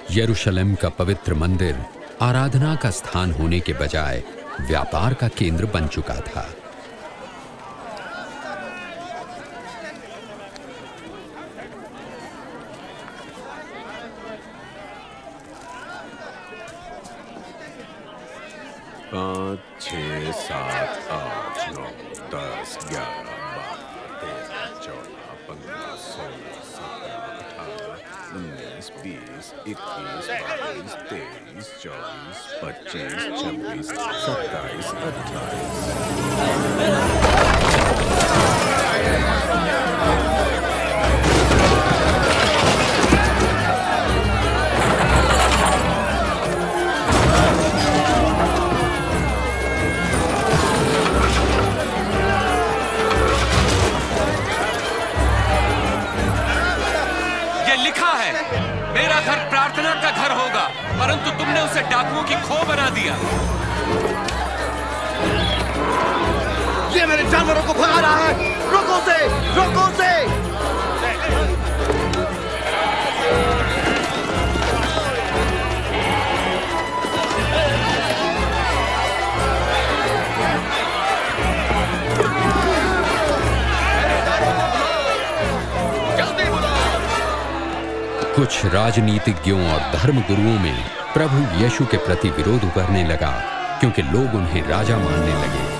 यरूशलेम का पवित्र मंदिर आराधना का स्थान होने के बजाय व्यापार का केंद्र बन चुका था। पाँच, 6, 7, 8, 9, 10, 11, 12, 13, 14, 15, 16, 17, 18, 19, 20, 21, 22, 23, 24, 25, 26, 27, 28। मेरा घर प्रार्थना का घर होगा, परंतु तुमने उसे डाकुओं की खो बना दिया। ये मेरे जानवरों को भगा रहा है। रोको उसे, रोको उसे। कुछ राजनीतिज्ञों और धर्मगुरुओं में प्रभु यीशु के प्रति विरोध उभरने लगा, क्योंकि लोग उन्हें राजा मानने लगे।